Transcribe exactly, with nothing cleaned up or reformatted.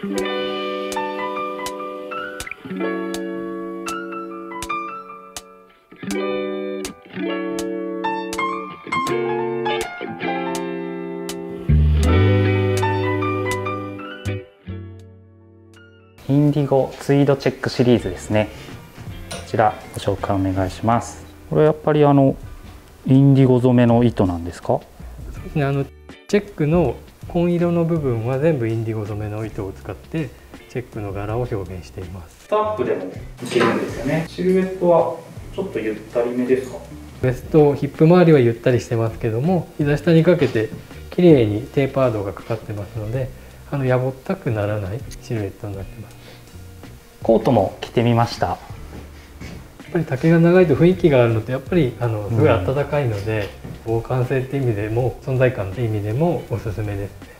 インディゴツイードチェックシリーズですね。こちらご紹介お願いします。これやっぱりあのインディゴ染めの糸なんですか？ そうですね、あのチェックの紺色の部分は全部インディゴ染めの糸を使ってチェックの柄を表現しています。 スタッフでもいけるんですよね。シルエットはちょっとゆったりめですか？ ウエストヒップ周りはゆったりしてますけども、膝下にかけて綺麗にテーパードがかかってますので、あのやぼったくならないシルエットになってます。 コートも着てみました。 やっぱり丈が長いと雰囲気があるのと、やっぱりあのすごい暖かいので、防寒性っていう意味でも存在感っていう意味でもおすすめですね。